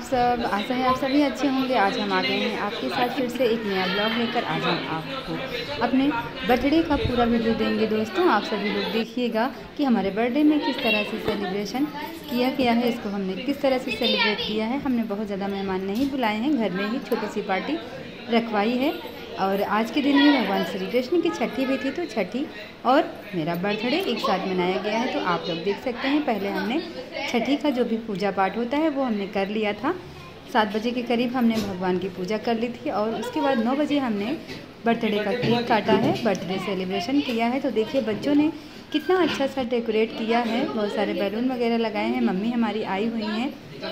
सब? आशा है आप सभी अच्छे होंगे। आज हम आ गए हैं आपके साथ फिर से एक नया ब्लॉग लेकर। आज हम आपको अपने बर्थडे का पूरा वीडियो देंगे। दोस्तों आप सभी लोग देखिएगा कि हमारे बर्थडे में किस तरह से सेलिब्रेशन किया गया है, इसको हमने किस तरह से सेलिब्रेट किया है। हमने बहुत ज़्यादा मेहमान नहीं बुलाए हैं, घर में ही छोटी सी पार्टी रखवाई है। और आज के दिन में भगवान श्री कृष्ण की छठी भी थी, तो छठी और मेरा बर्थडे एक साथ मनाया गया है। तो आप लोग देख सकते हैं, पहले हमने छठी का जो भी पूजा पाठ होता है वो हमने कर लिया था। 7 बजे के करीब हमने भगवान की पूजा कर ली थी और उसके बाद 9 बजे हमने बर्थडे का केक काटा है, बर्थडे सेलिब्रेशन किया है। तो देखिए बच्चों ने कितना अच्छा सा डेकोरेट किया है, बहुत सारे बैलून वगैरह लगाए हैं। मम्मी हमारी आई हुई हैं,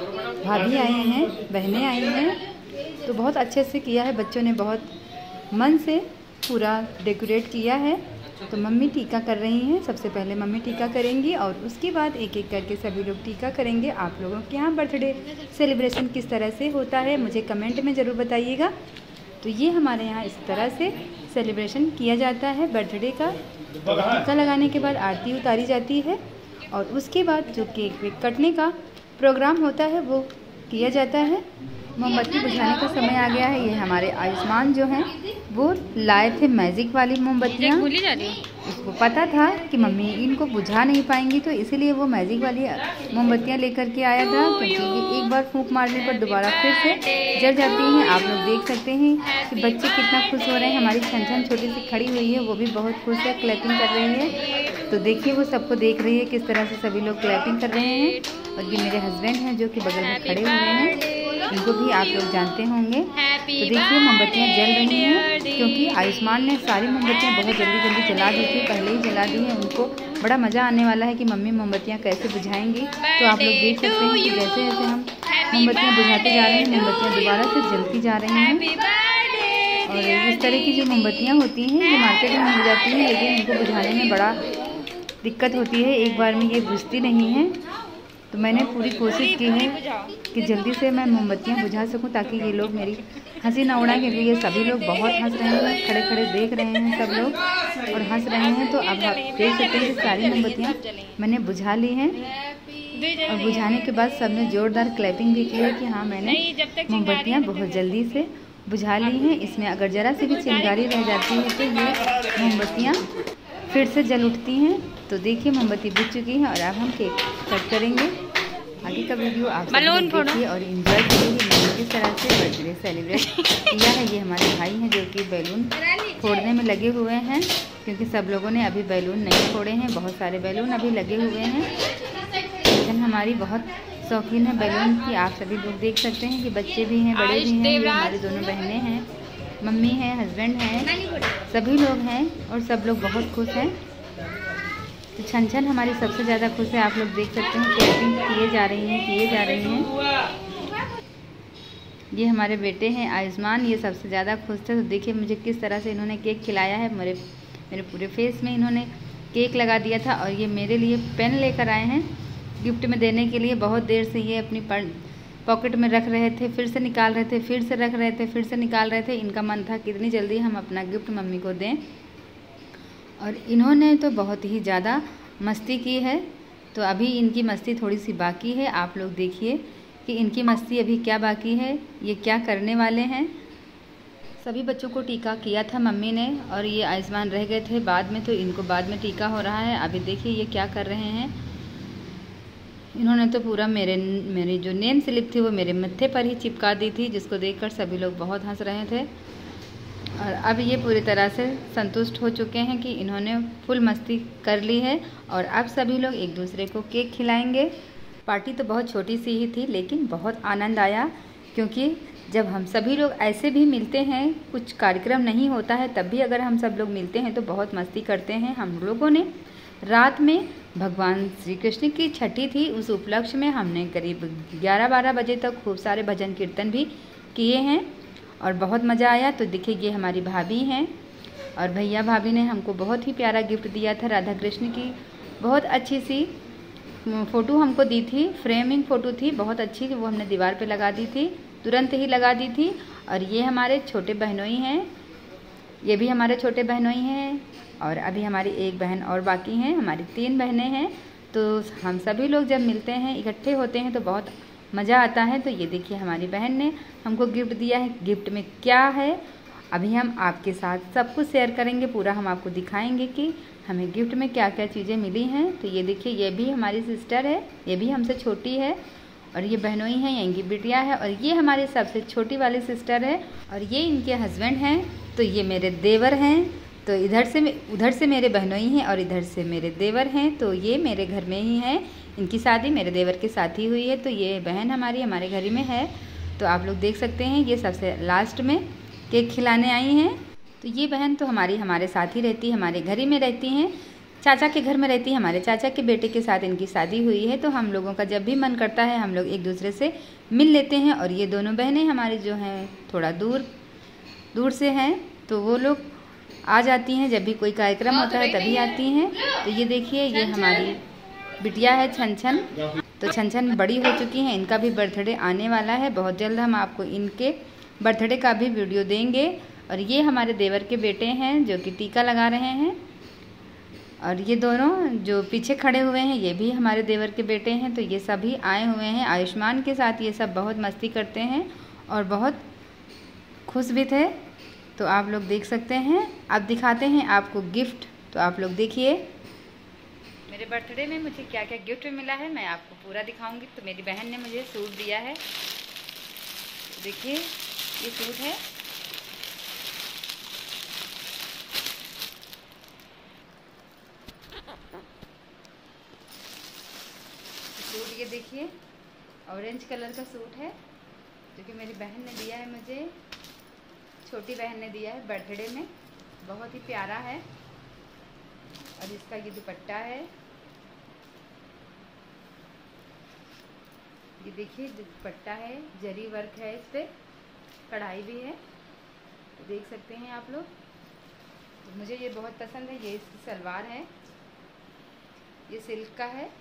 भाभी आई हैं, बहनें आई हैं, तो बहुत अच्छे से किया है। बच्चों ने बहुत मन से पूरा डेकोरेट किया है। तो मम्मी टीका कर रही हैं। सबसे पहले मम्मी टीका करेंगी और उसके बाद एक एक करके सभी लोग टीका करेंगे। आप लोगों के यहाँ बर्थडे सेलिब्रेशन किस तरह से होता है मुझे कमेंट में ज़रूर बताइएगा। तो ये हमारे यहाँ इस तरह से सेलिब्रेशन किया जाता है बर्थडे का। टीका लगाने के बाद आरती उतारी जाती है और उसके बाद जो केक वेक कटने का प्रोग्राम होता है वो किया जाता है। मोमबत्ती बुझाने का समय आ गया है। ये हमारे आयुष्मान जो हैं वो लाए थे मैजिक वाली मोमबत्तियाँ। उसको पता था कि मम्मी इनको बुझा नहीं पाएंगी, तो इसीलिए वो मैजिक वाली मोमबत्तियाँ लेकर के आया था, क्योंकि ये एक बार फूंक मारने पर दोबारा फिर से जल जाती हैं। आप लोग देख सकते हैं कि बच्चे कितना खुश हो रहे हैं। हमारी छन छोटी सी खड़ी हुई है, वो भी बहुत खुश है, क्लैपिंग कर रही है। तो देखिए वो सबको देख रही है किस तरह से सभी लोग क्लैपिंग कर रहे हैं। और ये मेरे हस्बैंड हैं जो कि बगल में खड़े हुए हैं, इनको भी आप लोग जानते होंगे। तो देखिए मोमबत्तियाँ जल रही हैं, क्योंकि आयुष्मान ने सारी मोमबत्तियाँ बहुत जल्दी जला दी थी, पहले ही जला दी हैं। उनको बड़ा मज़ा आने वाला है कि मम्मी मोमबत्तियाँ कैसे बुझाएंगी। तो आप लोग देख सकते हैं कि जैसे जैसे हम मोमबत्तियाँ बुझाते जा रहे हैं, मोमबत्तियाँ दोबारा से जलती जा रही हैं। और इस तरह की जो मोमबत्तियाँ होती हैं ये मार्केट में मिल जाती हैं, लेकिन इनको बुझाने में बड़ा दिक्कत होती है, एक बार में ये बुझती नहीं है। तो मैंने पूरी कोशिश की है कि जल्दी से मैं मोमबत्तियाँ बुझा सकूं, ताकि ये लोग मेरी हंसी ना उड़ाएं, क्योंकि ये सभी लोग बहुत हंस रहे हैं, खड़े खड़े देख रहे हैं सब लोग और हंस रहे हैं। तो अब आप देख सकते हैं कि सारी मोमबत्तियाँ मैंने बुझा ली हैं और बुझाने के बाद सबने ज़ोरदार क्लैपिंग भी की है कि हाँ मैंने मोमबत्तियाँ बहुत जल्दी से बुझा ली हैं। इसमें अगर ज़रा सी भी चिंगारी रह जाती है तो ये मोमबत्तियाँ फिर से जल उठती हैं। तो देखिए मोमबत्ती बुझ चुकी है और अब हम केक कट करेंगे। आगे का वीडियो आप देखिए और एंजॉय करिए मैंने किस तरह से बर्थडे सेलिब्रेट किया है। ये हमारे भाई हैं जो कि बैलून फोड़ने में लगे हुए हैं, क्योंकि सब लोगों ने अभी बैलून नहीं फोड़े हैं, बहुत सारे बैलून अभी लगे हुए हैं। लेकिन हमारी बहुत शौकीन है बैलून की, आप सभी लोग देख सकते हैं कि बच्चे भी हैं, बड़े भी हैं। ये हमारी दोनों बहनें हैं, मम्मी हैं, हस्बैंड हैं, सभी लोग हैं और सब लोग बहुत खुश हैं। तो छन हमारी सबसे ज़्यादा खुश है। आप लोग देख सकते हैं क्लैपिंग किए जा रही हैं। ये हमारे बेटे हैं आयुष्मान, ये सबसे ज़्यादा खुश थे। तो देखिए मुझे किस तरह से इन्होंने केक खिलाया है। मेरे पूरे फेस में इन्होंने केक लगा दिया था और ये मेरे लिए पेन लेकर आए हैं गिफ्ट में देने के लिए। बहुत देर से ये अपनी पॉकेट में रख रहे थे, फिर से निकाल रहे थे, फिर से रख रहे थे, फिर से निकाल रहे थे। इनका मन था कितनी जल्दी हम अपना गिफ्ट मम्मी को दें, और इन्होंने तो बहुत ही ज़्यादा मस्ती की है। तो अभी इनकी मस्ती थोड़ी सी बाकी है। आप लोग देखिए कि इनकी मस्ती अभी क्या बाकी है, ये क्या करने वाले हैं। सभी बच्चों को टीका किया था मम्मी ने और ये आयुष्मान रह गए थे बाद में, तो इनको बाद में टीका हो रहा है। अभी देखिए ये क्या कर रहे हैं। इन्होंने तो पूरा मेरी जो नेम स्लिप थी वो मेरे मत्थे पर ही चिपका दी थी, जिसको देखकर सभी लोग बहुत हंस रहे थे। और अब ये पूरी तरह से संतुष्ट हो चुके हैं कि इन्होंने फुल मस्ती कर ली है और अब सभी लोग एक दूसरे को केक खिलाएंगे। पार्टी तो बहुत छोटी सी ही थी, लेकिन बहुत आनंद आया, क्योंकि जब हम सभी लोग ऐसे भी मिलते हैं, कुछ कार्यक्रम नहीं होता है, तब भी अगर हम सब लोग मिलते हैं तो बहुत मस्ती करते हैं। हम लोगों ने रात में भगवान श्री कृष्ण की छठी थी, उस उपलक्ष्य में हमने करीब 11-12 बजे तक खूब सारे भजन कीर्तन भी किए हैं और बहुत मज़ा आया। तो देखिए ये हमारी भाभी हैं और भैया भाभी ने हमको बहुत ही प्यारा गिफ्ट दिया था। राधा कृष्ण की बहुत अच्छी सी फ़ोटो हमको दी थी, फ्रेमिंग फ़ोटो थी, बहुत अच्छी, वो हमने दीवार पे लगा दी थी, तुरंत ही लगा दी थी। और ये हमारे छोटे बहनोई हैं, ये भी हमारे छोटे बहनोई हैं और अभी हमारी एक बहन और बाकी हैं, हमारी 3 बहनें हैं। तो हम सभी लोग जब मिलते हैं, इकट्ठे होते हैं तो बहुत मज़ा आता है। तो ये देखिए हमारी बहन ने हमको गिफ्ट दिया है। गिफ्ट में क्या है अभी हम आपके साथ सब कुछ शेयर करेंगे, पूरा हम आपको दिखाएंगे कि हमें गिफ्ट में क्या क्या चीज़ें मिली हैं। तो ये देखिए ये भी हमारी सिस्टर है, ये भी हमसे छोटी है, और ये बहनोई हैं, ये इनकी बिटिया है, और ये हमारी सबसे छोटी वाली सिस्टर है, और ये इनके हस्बैंड हैं। तो ये मेरे देवर हैं। तो उधर से मेरे बहनोई हैं और इधर से मेरे देवर हैं। तो ये मेरे घर में ही हैं, इनकी शादी मेरे देवर के साथ ही हुई है। तो ये बहन हमारी हमारे घर में है। तो आप लोग देख सकते हैं ये सबसे लास्ट में केक खिलाने आई हैं। तो ये बहन तो हमारे साथ ही रहती है, हमारे घर ही में रहती हैं, चाचा के घर में रहती है। हमारे चाचा के बेटे के साथ इनकी शादी हुई है। तो हम लोगों का जब भी मन करता है हम लोग एक दूसरे से मिल लेते हैं। और ये दोनों बहनें हमारी जो हैं थोड़ा दूर से हैं, तो वो लोग आ जाती हैं जब भी कोई कार्यक्रम होता है तभी आती हैं। तो ये देखिए ये हमारी बिटिया है छन। तो छन बड़ी हो चुकी हैं, इनका भी बर्थडे आने वाला है। बहुत जल्द हम आपको इनके बर्थडे का भी वीडियो देंगे। और ये हमारे देवर के बेटे हैं जो कि टीका लगा रहे हैं। और ये दोनों जो पीछे खड़े हुए हैं ये भी हमारे देवर के बेटे हैं। तो ये सभी आए हुए हैं आयुष्मान के साथ। ये सब बहुत मस्ती करते हैं और बहुत खुश भी थे। तो आप लोग देख सकते हैं। अब दिखाते हैं आपको गिफ्ट। तो आप लोग देखिए मेरे बर्थडे में मुझे क्या क्या गिफ्ट मिला है मैं आपको पूरा दिखाऊंगी। तो मेरी बहन ने मुझे सूट दिया है, देखिए ये सूट है। सूट ये देखिए ऑरेंज कलर का सूट है जो कि मेरी बहन ने दिया है मुझे, छोटी बहन ने दिया है बर्थडे में। बहुत ही प्यारा है। और इसका ये दुपट्टा है, ये देखिए दुपट्टा है, जरी वर्क है, इस पे कढ़ाई भी है, तो देख सकते हैं आप लोग। तो मुझे ये बहुत पसंद है। ये इसकी सलवार है, ये सिल्क का है।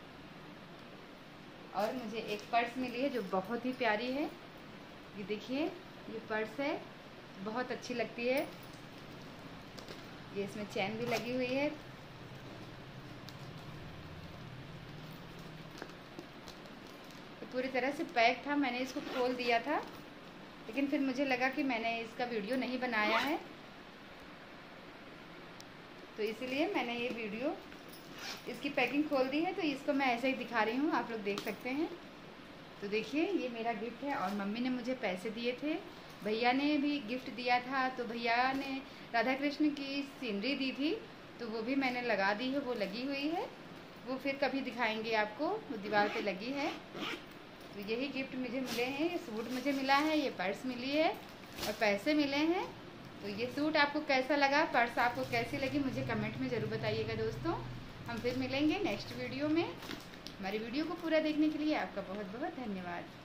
और मुझे एक पर्स मिली है जो बहुत ही प्यारी है। ये देखिए ये पर्स है, बहुत अच्छी लगती है। ये इसमें चैन भी लगी हुई है। तो पूरी तरह से पैक था, मैंने इसको खोल दिया था, लेकिन फिर मुझे लगा कि मैंने इसका वीडियो नहीं बनाया है, तो इसीलिए मैंने ये वीडियो इसकी पैकिंग खोल दी है। तो इसको मैं ऐसे ही दिखा रही हूँ, आप लोग देख सकते हैं। तो देखिए ये मेरा गिफ्ट है। और मम्मी ने मुझे पैसे दिए थे, भैया ने भी गिफ्ट दिया था। तो भैया ने राधा कृष्ण की सीनरी दी थी, तो वो भी मैंने लगा दी है, वो लगी हुई है, वो फिर कभी दिखाएंगे आपको, वो दीवार पे लगी है। तो यही गिफ्ट मुझे मिले हैं। ये सूट मुझे मिला है, ये पर्स मिली है और पैसे मिले हैं। तो ये सूट आपको कैसा लगा, पर्स आपको कैसी लगी, मुझे कमेंट में ज़रूर बताइएगा दोस्तों। हम फिर मिलेंगे नेक्स्ट वीडियो में। हमारी वीडियो को पूरा देखने के लिए आपका बहुत बहुत धन्यवाद।